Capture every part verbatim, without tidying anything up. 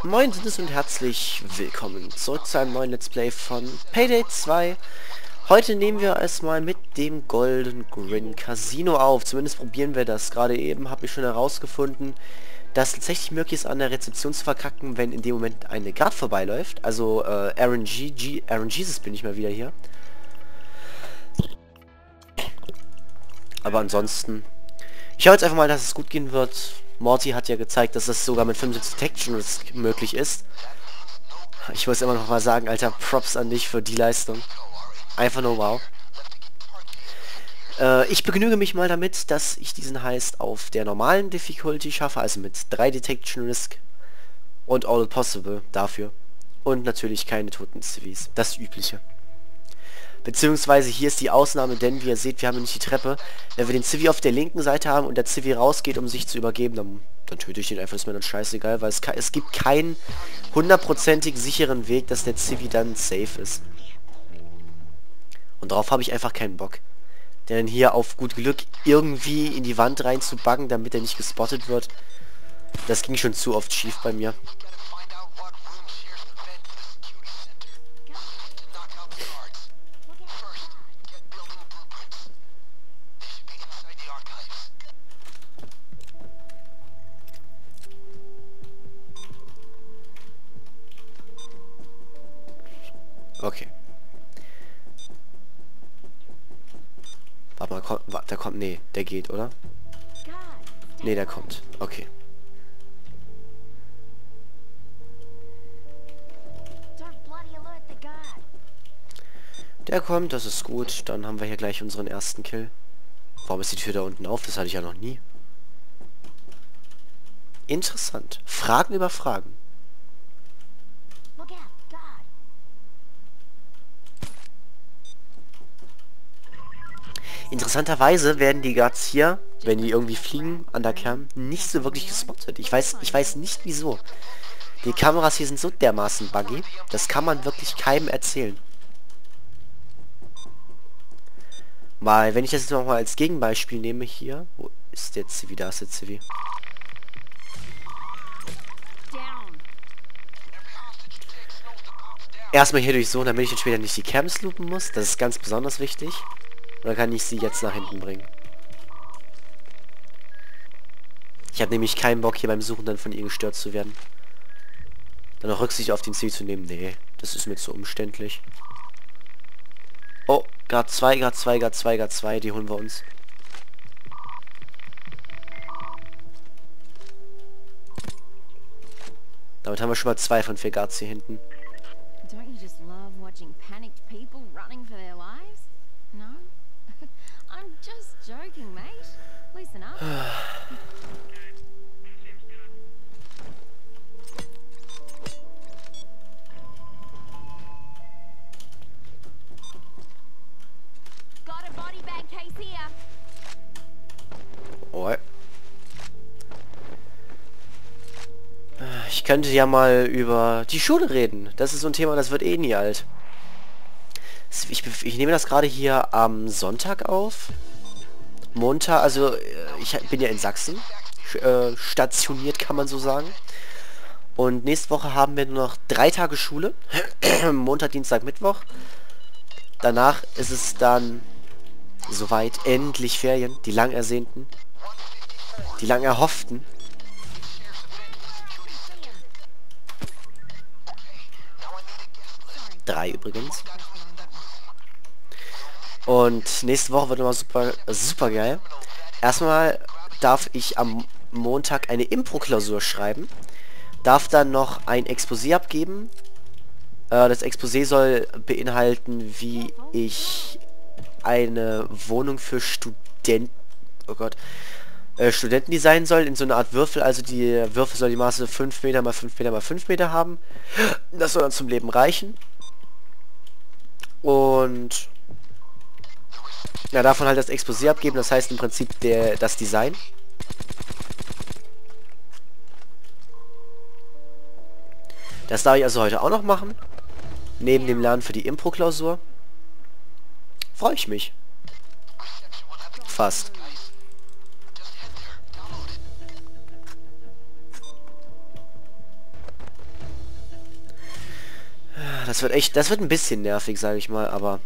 Moin Sinnes und herzlich willkommen zurück zu einem neuen Let's Play von Payday zwei. Heute nehmen wir es mal mit dem Golden Grin Casino auf. Zumindest probieren wir das. Gerade eben habe ich schon herausgefunden, dass tatsächlich möglich ist, an der Rezeption zu verkacken, wenn in dem Moment eine Guard vorbeiläuft. Also äh, Aaron G, G, Aaron Jesus bin ich mal wieder hier. Aber ansonsten, ich hoffe jetzt einfach mal, dass es gut gehen wird. Morty hat ja gezeigt, dass das sogar mit fünfundsiebzig Detection möglich ist. Ich muss immer noch mal sagen, Alter, Props an dich für die Leistung. Einfach nur wow. Äh, ich begnüge mich mal damit, dass ich diesen Heist auf der normalen Difficulty schaffe, also mit drei Detection Risk und All Possible dafür. Und natürlich keine toten Civis. Das Übliche. Beziehungsweise hier ist die Ausnahme, denn wie ihr seht, wir haben nämlich die Treppe. Wenn wir den Civi auf der linken Seite haben und der Civi rausgeht, um sich zu übergeben, dann, dann töte ich den einfach, ist mir dann scheißegal, weil es, es gibt keinen hundertprozentig sicheren Weg, dass der Civi dann safe ist. Und darauf habe ich einfach keinen Bock. Denn hier auf gut Glück irgendwie in die Wand rein zu buggen, damit er nicht gespottet wird, das ging schon zu oft schief bei mir. Okay. Warte mal, kommt, warte, der kommt, nee, der geht, oder? Nee, der kommt. Okay. Der kommt, das ist gut. Dann haben wir hier gleich unseren ersten Kill. Warum ist die Tür da unten auf? Das hatte ich ja noch nie. Interessant. Fragen über Fragen. Interessanterweise werden die Guards hier, wenn die irgendwie fliegen an der Cam, nicht so wirklich gespottet. Ich weiß, ich weiß nicht wieso. Die Kameras hier sind so dermaßen buggy, das kann man wirklich keinem erzählen. Mal, wenn ich das jetzt noch mal als Gegenbeispiel nehme hier, wo ist der Civi? Da ist der Civi. Erstmal hier durchsuchen, damit ich dann später nicht die Cams loopen muss. Das ist ganz besonders wichtig. Oder kann ich sie jetzt nach hinten bringen? Ich habe nämlich keinen Bock, hier beim Suchen dann von ihr gestört zu werden. Dann auch Rücksicht auf den Ziel zu nehmen. Nee, das ist mir zu umständlich. Oh, Guard zwei, Guard zwei, Guard zwei, Guard zwei, die holen wir uns. Damit haben wir schon mal zwei von vier Guards hier hinten. Oh. Ich könnte ja mal über die Schule reden. Das ist so ein Thema, das wird eh nie alt. Ich, ich nehme das gerade hier am Sonntag auf. Montag, also ich bin ja in Sachsen äh, stationiert, kann man so sagen. Und nächste Woche haben wir nur noch drei Tage Schule. Montag, Dienstag, Mittwoch. Danach ist es dann soweit endlich Ferien, die lang ersehnten, die lang erhofften. Drei übrigens. Und nächste Woche wird immer super, super geil. Erstmal darf ich am Montag eine Impro-Klausur schreiben. Darf dann noch ein Exposé abgeben. Äh, das Exposé soll beinhalten, wie ich eine Wohnung für Studenten, oh Gott, äh, Studenten designen soll, in so eine Art Würfel. Also die Würfel soll die Maße fünf Meter mal fünf Meter mal fünf Meter haben. Das soll dann zum Leben reichen. Und ja, davon halt das Exposé abgeben, das heißt im Prinzip der, das Design. Das darf ich also heute auch noch machen. Neben dem Lernen für die Impro-Klausur. Freue ich mich. Fast. das wird echt, das wird ein bisschen nervig, sage ich mal, aber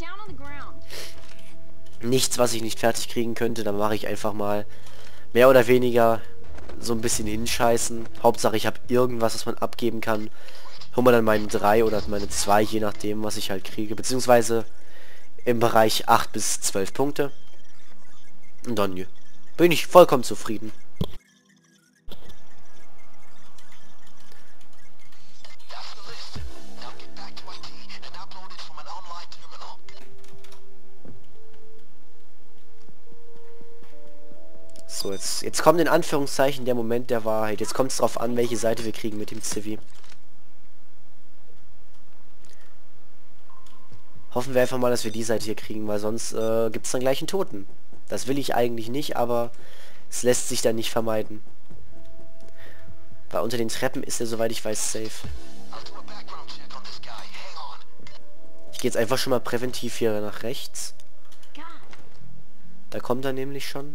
nichts, was ich nicht fertig kriegen könnte. Dann mache ich einfach mal mehr oder weniger so ein bisschen hinscheißen. Hauptsache ich habe irgendwas, was man abgeben kann. Hol mal dann meine drei oder meine zwei, je nachdem, was ich halt kriege. Beziehungsweise im Bereich acht bis zwölf Punkte. Und dann ja, bin ich vollkommen zufrieden. So, jetzt, jetzt kommt in Anführungszeichen der Moment der Wahrheit. Jetzt kommt es drauf an, welche Seite wir kriegen mit dem Civi. Hoffen wir einfach mal, dass wir die Seite hier kriegen, weil sonst äh, gibt es dann gleich einen Toten. Das will ich eigentlich nicht, aber es lässt sich dann nicht vermeiden. Weil unter den Treppen ist er, soweit ich weiß, safe. Ich gehe jetzt einfach schon mal präventiv hier nach rechts. Da kommt er nämlich schon.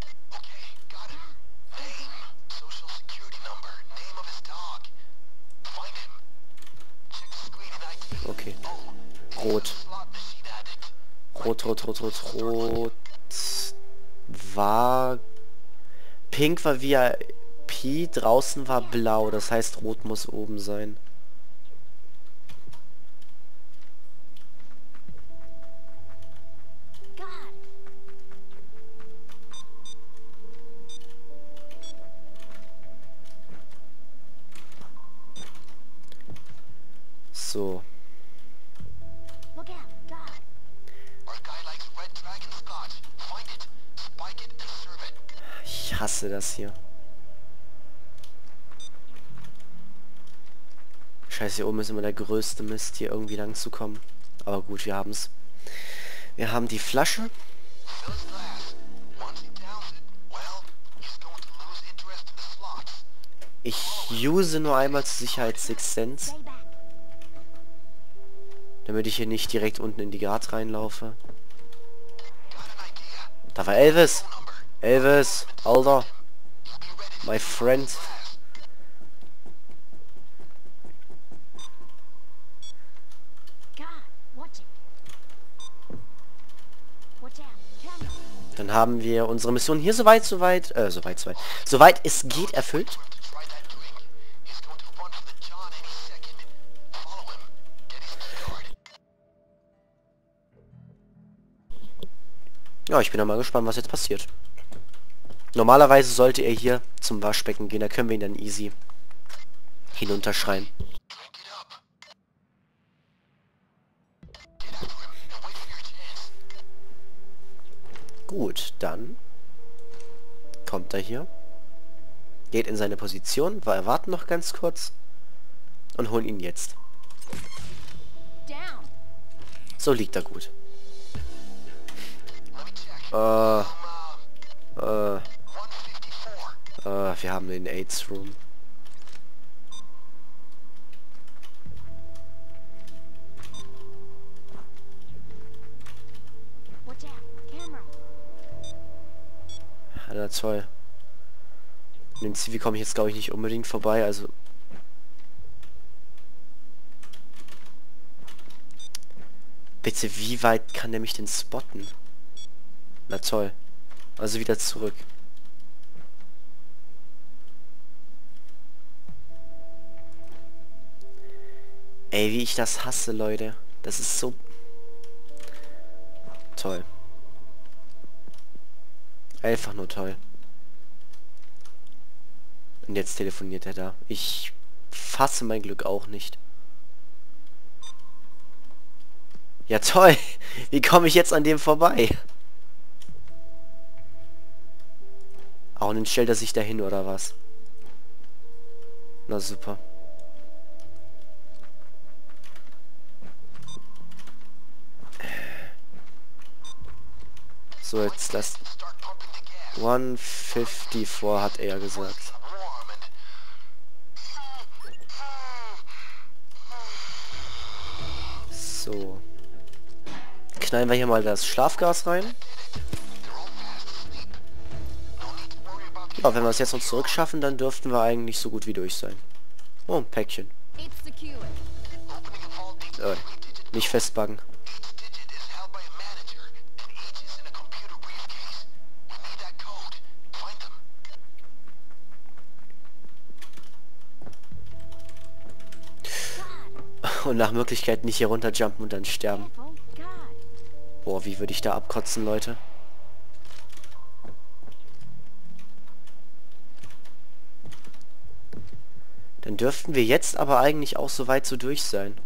Okay. Rot. Rot, rot, rot, rot, rot. War... Pink war V I P, draußen war blau. Das heißt, rot muss oben sein. So. Ich hasse das hier. Scheiße, hier oben ist immer der größte Mist, hier irgendwie lang zu kommen. Aber gut, wir haben es. Wir haben die Flasche. Ich use nur einmal zur Sicherheit Six Sense. Damit ich hier nicht direkt unten in die Guard reinlaufe. Da war Elvis. Elvis, Alter. My friend. Dann haben wir unsere Mission hier soweit, soweit, äh, soweit, soweit, soweit es geht erfüllt. Ja, ich bin ja mal gespannt, was jetzt passiert. Normalerweise sollte er hier zum Waschbecken gehen, da können wir ihn dann easy hinunterschreien. Gut, dann kommt er hier, geht in seine Position, wir erwarten noch ganz kurz und holen ihn jetzt. So liegt er gut. Äh, äh, äh, wir haben den AIDS Room. Ja, toll. In den Civi komme ich jetzt, glaube ich, nicht unbedingt vorbei, also... Bitte, wie weit kann der mich denn spotten? Na toll. Also wieder zurück. Ey, wie ich das hasse, Leute. Das ist so... Toll. Einfach nur toll. Und jetzt telefoniert er da. Ich fasse mein Glück auch nicht. Ja toll. Wie komme ich jetzt an dem vorbei? Auch und dann stellt er sich dahin oder was? Na super. So, jetzt das hundertfünfundfünfzig hat er gesagt. So. Knallen wir hier mal das Schlafgas rein. Ja, wenn wir es jetzt noch zurückschaffen, dann dürften wir eigentlich so gut wie durch sein. Oh, ein Päckchen. Äh, nicht festbuggen. Und nach Möglichkeit nicht hier runterjumpen und dann sterben. Boah, wie würde ich da abkotzen, Leute? Dann dürften wir jetzt aber eigentlich auch so weit so durch sein.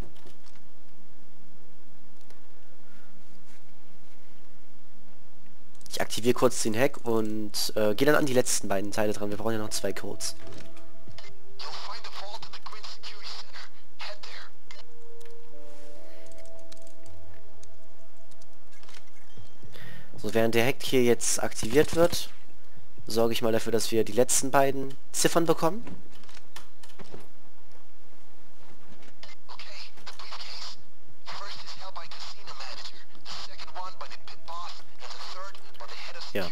Ich aktiviere kurz den Hack und äh, gehe dann an die letzten beiden Teile dran. Wir brauchen ja noch zwei Codes. So, während der Hack hier jetzt aktiviert wird, sorge ich mal dafür, dass wir die letzten beiden Ziffern bekommen. Ja.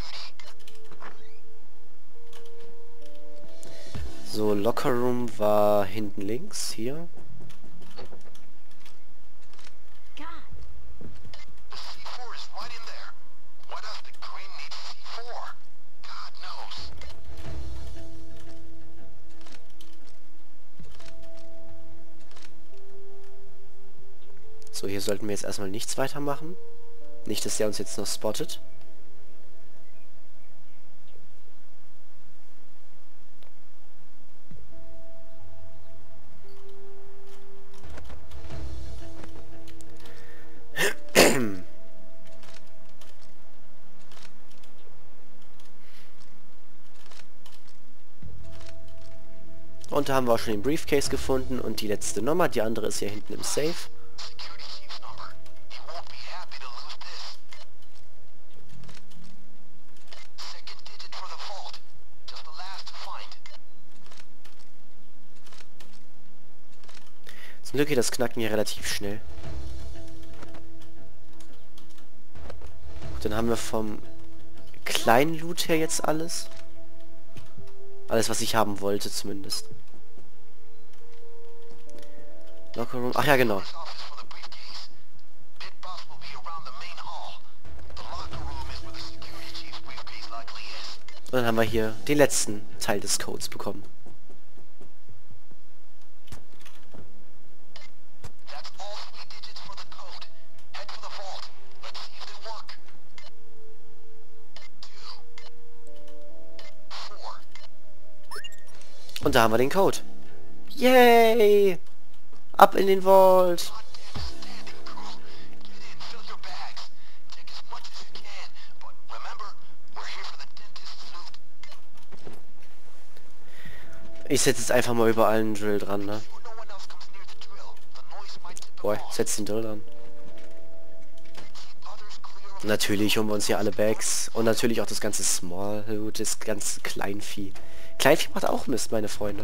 So, Locker Room war hinten links, hier. So, hier sollten wir jetzt erstmal nichts weitermachen. Nicht, dass der uns jetzt noch spottet. Und da haben wir auch schon den Briefcase gefunden und die letzte Nummer. Die andere ist hier hinten im Safe. Zum Glück geht das Knacken hier relativ schnell. Dann haben wir vom kleinen Loot her jetzt alles. Alles, was ich haben wollte zumindest. Locker Room. Ach ja, genau. Und dann haben wir hier den letzten Teil des Codes bekommen. Und da haben wir den Code. Yay! Ab in den Vault! Ich setze jetzt einfach mal überall einen Drill dran, ne? Boah, ich setze den Drill dran. Natürlich holen wir uns hier alle Bags. Und natürlich auch das ganze Small Loot, das ganze Kleinvieh. Kleinvieh macht auch Mist, meine Freunde.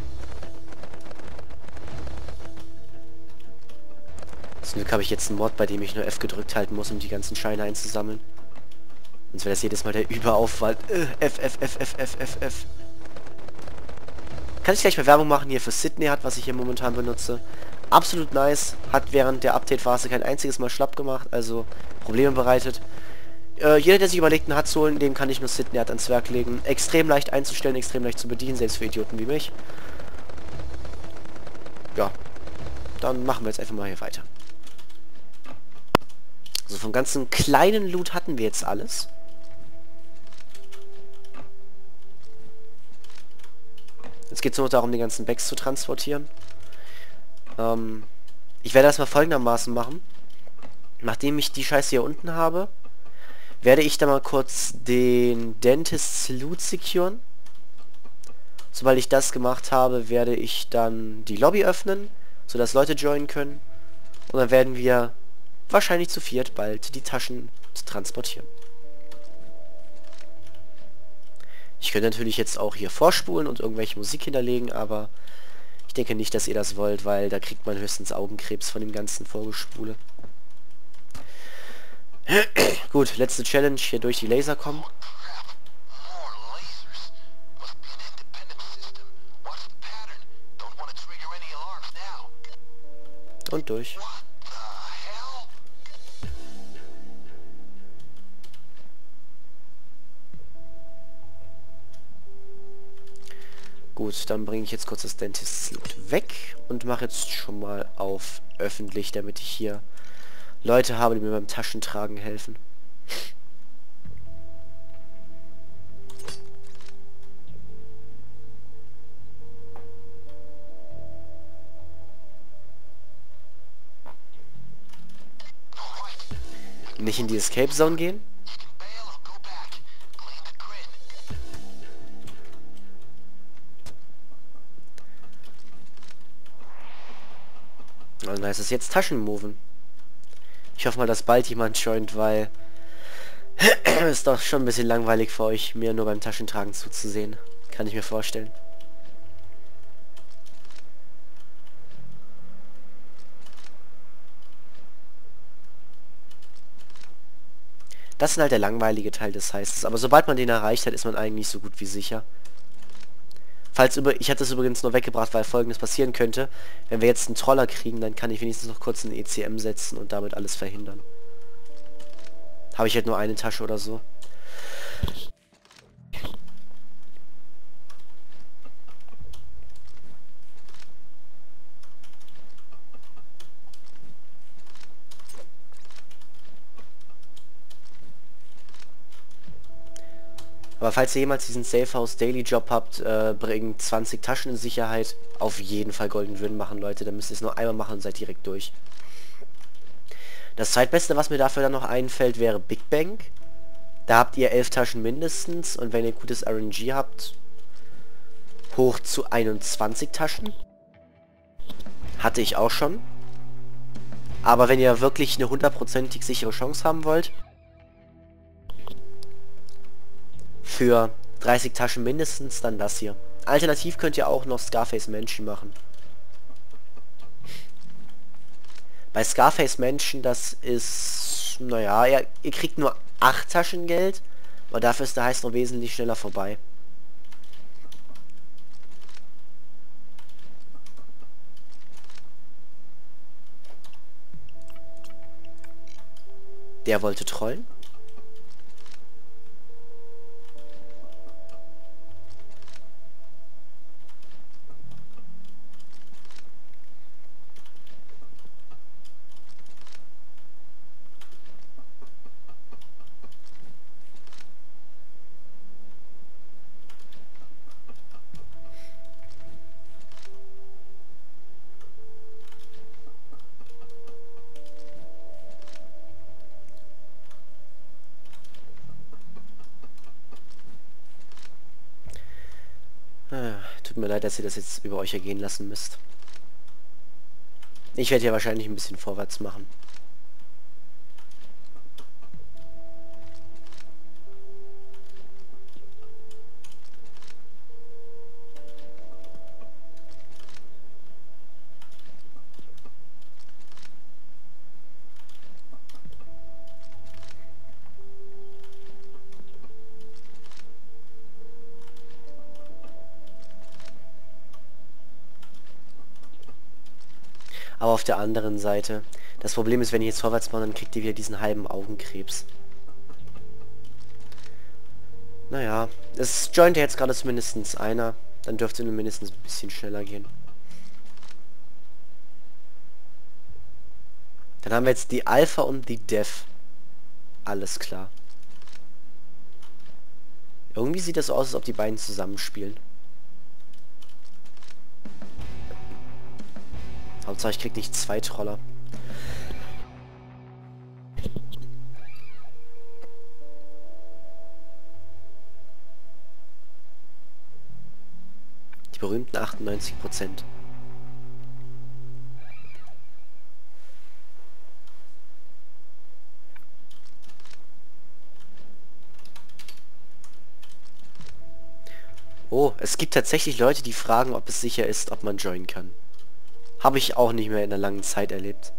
Zum Glück habe ich jetzt einen Mod, bei dem ich nur F gedrückt halten muss, um die ganzen Scheine einzusammeln. Sonst wäre das jedes Mal der Überaufwand. Äh, F, F, F, F, F, F, F. Kann ich gleich mal Werbung machen hier für Sydney hat, was ich hier momentan benutze. Absolut nice. Hat während der Update-Phase kein einziges Mal schlapp gemacht, also Probleme bereitet. Äh, jeder, der sich überlegt, einen H U D zu holen, dem kann ich nur Sydney hat ans Werk legen. Extrem leicht einzustellen, extrem leicht zu bedienen, selbst für Idioten wie mich. Ja. Dann machen wir jetzt einfach mal hier weiter. Also vom ganzen kleinen Loot hatten wir jetzt alles. Jetzt geht es nur noch darum, die ganzen Bags zu transportieren. Ähm, ich werde das mal folgendermaßen machen. Nachdem ich die Scheiße hier unten habe, werde ich da mal kurz den Dentist's Loot securen. Sobald ich das gemacht habe, werde ich dann die Lobby öffnen, sodass Leute joinen können. Und dann werden wir wahrscheinlich zu viert bald die Taschen transportieren. Ich könnte natürlich jetzt auch hier vorspulen und irgendwelche Musik hinterlegen, aber ich denke nicht, dass ihr das wollt, weil da kriegt man höchstens Augenkrebs von dem ganzen Vorgespule. Gut, letzte Challenge, hier durch die Laser kommen. Und durch. Gut, dann bringe ich jetzt kurz das Dentist weg und mache jetzt schon mal auf öffentlich, damit ich hier Leute habe, die mir beim Taschentragen helfen. Nicht in die Escape Zone gehen. Und dann heißt es jetzt Taschenmoven. Ich hoffe mal, dass bald jemand joint, weil ist doch schon ein bisschen langweilig für euch, mir nur beim Taschentragen zuzusehen. Kann ich mir vorstellen. Das ist halt der langweilige Teil des Heißes. Aber sobald man den erreicht hat, ist man eigentlich so gut wie sicher. Falls über, ich hatte das übrigens nur weggebracht, weil Folgendes passieren könnte. Wenn wir jetzt einen Troller kriegen, dann kann ich wenigstens noch kurz einen E C M setzen und damit alles verhindern. Habe ich halt nur eine Tasche oder so. Aber falls ihr jemals diesen Safe House Daily Job habt, äh, bringt zwanzig Taschen in Sicherheit. Auf jeden Fall Golden Rin machen, Leute. Dann müsst ihr es nur einmal machen und seid direkt durch. Das zweitbeste, was mir dafür dann noch einfällt, wäre Big Bank. Da habt ihr elf Taschen mindestens. Und wenn ihr gutes R N G habt, hoch zu einundzwanzig Taschen. Hatte ich auch schon. Aber wenn ihr wirklich eine hundertprozentig sichere Chance haben wollt, für dreißig Taschen mindestens, dann das hier. Alternativ könnt ihr auch noch Scarface Mansion machen. Bei Scarface Mansion, das ist, naja, ihr, ihr kriegt nur acht Taschen Geld, aber dafür ist der Heiß noch wesentlich schneller vorbei. Der wollte trollen. Ah, tut mir leid, dass ihr das jetzt über euch ergehen lassen müsst. Ich werde ja wahrscheinlich ein bisschen vorwärts machen. Aber auf der anderen Seite, das Problem ist, wenn ich jetzt vorwärts mache, dann kriegt ihr wieder diesen halben Augenkrebs. Naja, es joint jetzt gerade zumindest einer. Dann dürfte nur mindestens ein bisschen schneller gehen. Dann haben wir jetzt die Alpha und die Dev. Alles klar. Irgendwie sieht das so aus, als ob die beiden zusammenspielen. Hauptsache ich krieg nicht zwei Troller. Die berühmten achtundneunzig Prozent. Oh, es gibt tatsächlich Leute, die fragen, ob es sicher ist, ob man joinen kann. Habe ich auch nicht mehr in einer langen Zeit erlebt.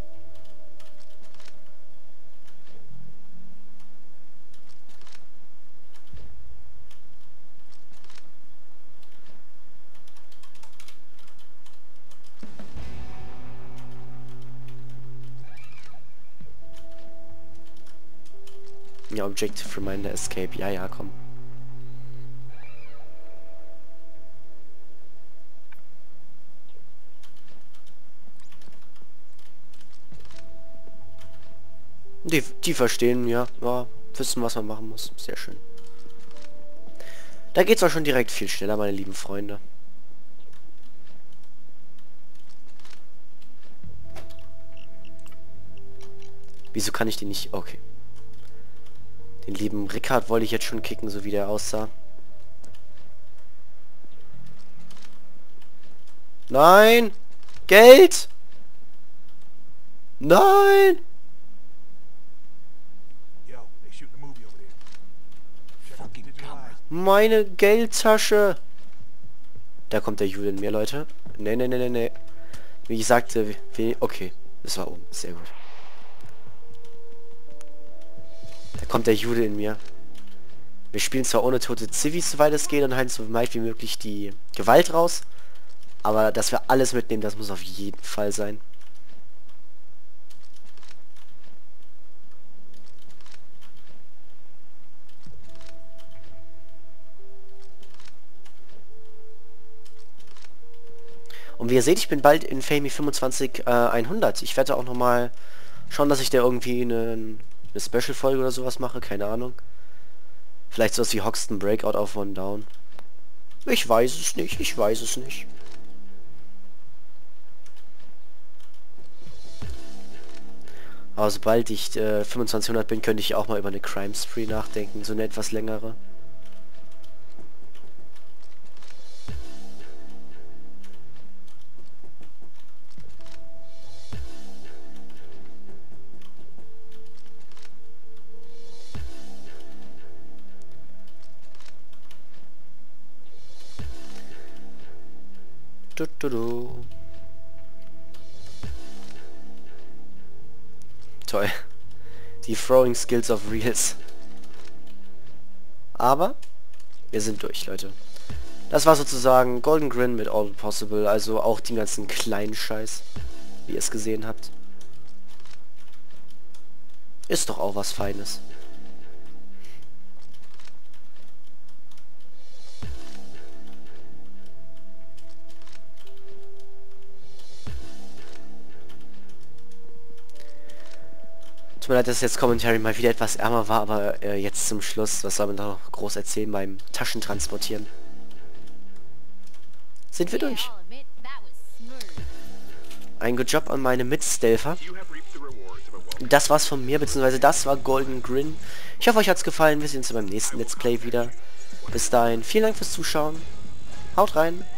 Ja, Objective Reminder Escape. Ja, ja, komm. Die, die verstehen, ja, ja, wissen, was man machen muss. Sehr schön. Da geht's auch schon direkt viel schneller, meine lieben Freunde. Wieso kann ich den nicht... Okay. Den lieben Rickard wollte ich jetzt schon kicken, so wie der aussah. Nein! Geld! Nein! Meine Geldtasche! Da kommt der Jude in mir, Leute. Ne, ne, ne, ne, ne. Wie ich sagte, wie... Okay, das war oben. Sehr gut. Da kommt der Jude in mir. Wir spielen zwar ohne tote Zivis, soweit es geht, und halten so weit wie möglich die Gewalt raus. Aber dass wir alles mitnehmen, das muss auf jeden Fall sein. Und wie ihr seht, ich bin bald in Fami fünfundzwanzig äh, hundert. Ich werde auch nochmal schauen, dass ich da irgendwie eine, eine Special-Folge oder sowas mache. Keine Ahnung. Vielleicht sowas wie Hoxton Breakout auf One Down. Ich weiß es nicht. Ich weiß es nicht. Aber sobald ich äh, fünfundzwanzig hundert bin, könnte ich auch mal über eine Crime Spree nachdenken. So eine etwas längere. Du, du, du. Toll. Die Throwing Skills of Reals. Aber wir sind durch, Leute. Das war sozusagen Golden Grin mit All Possible, also auch den ganzen kleinen Scheiß, wie ihr es gesehen habt. Ist doch auch was Feines. Tut mir leid, dass jetzt Commentary mal wieder etwas ärmer war, aber äh, jetzt zum Schluss, was soll man da noch groß erzählen beim Taschentransportieren? Sind wir durch. Ein good job an meine Mitstelfer. Das war's von mir, beziehungsweise das war Golden Grin. Ich hoffe, euch hat's gefallen. Wir sehen uns beim nächsten Let's Play wieder. Bis dahin, vielen Dank fürs Zuschauen. Haut rein.